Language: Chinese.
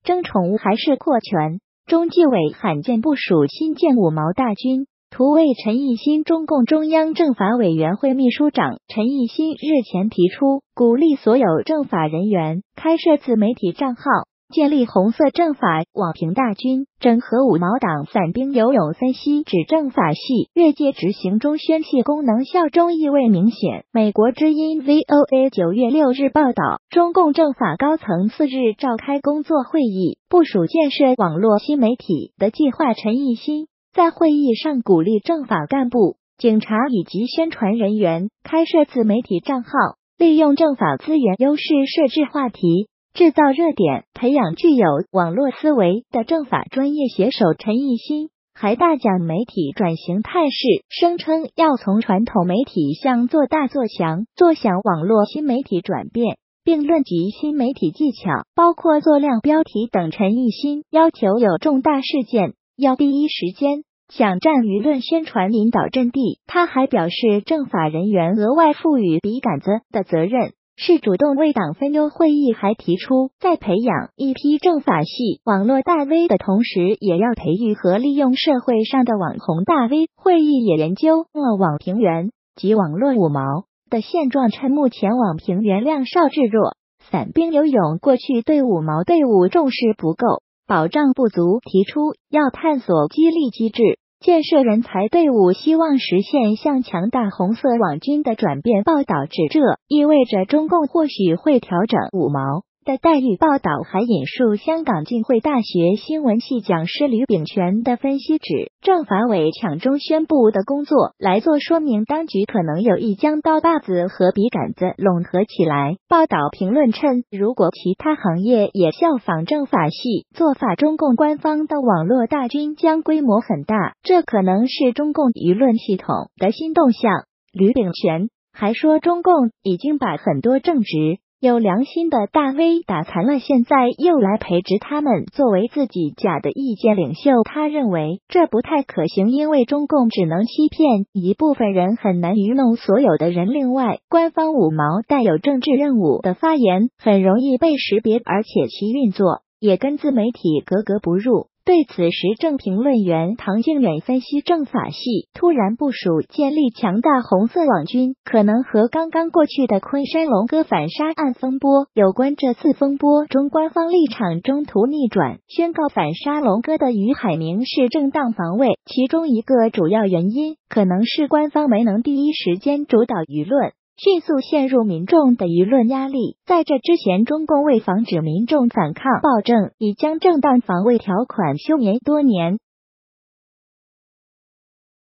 争宠物还是扩权？中纪委罕见部署新建5毛大军。图卫陈毅新，中共中央政法委员会秘书长陈毅新日前提出，鼓励所有政法人员开设自媒体账号，建立红色政法网评大军，整合5毛党散兵游勇分析指政法系越界执行中宣泄功能效忠意味明显。美国之音 VOA 9月6日报道，中共政法高层4日召开工作会议，部署建设网络新媒体的计划。陈毅新在会议上鼓励政法干部、警察以及宣传人员开设自媒体账号，利用政法资源优势设置话题，制造热点，培养具有网络思维的政法专业写手。陈毅新还大讲媒体转型态势，声称要从传统媒体向做大做强、做响网络新媒体转变，并论及新媒体技巧，包括做亮标题等。陈毅新要求有重大事件要第一时间抢占舆论宣传引导阵地。他还表示，政法人员额外赋予笔杆子的责任是主动为党分忧。会议还提出，在培养一批政法系网络大 V 的同时，也要培育和利用社会上的网红大 V。会议也研究了网评员及网络5毛的现状，称目前网评员量少质弱，散兵游勇过去对5毛队伍重视不够，保障不足，提出要探索激励机制，建设人才队伍，希望实现向强大红色网军的转变。报道指这意味着中共或许会调整5毛的待遇。报道还引述香港浸会大学新闻系讲师吕秉权的分析，指政法委抢中宣部的工作来做说明，当局可能有意将刀把子和笔杆子拢合起来。报道评论称，如果其他行业也效仿政法系做法，中共官方的网络大军将规模很大，这可能是中共舆论系统的新动向。吕秉权还说，中共已经把很多正直有良心的大 V 打残了，现在又来培植他们作为自己假的意见领袖。他认为这不太可行，因为中共只能欺骗一部分人，很难愚弄所有的人。另外，官方5毛带有政治任务的发言很容易被识别，而且其运作也跟自媒体格格不入。对此，时政评论员唐靖远分析，政法系突然部署建立强大红色网军，可能和刚刚过去的昆山龙哥反杀案风波有关。这次风波中，官方立场中途逆转，宣告反杀龙哥的于海明是正当防卫，其中一个主要原因可能是官方没能第一时间主导舆论，迅速陷入民众的舆论压力。在这之前，中共为防止民众反抗暴政，已将正当防卫条款休眠多年，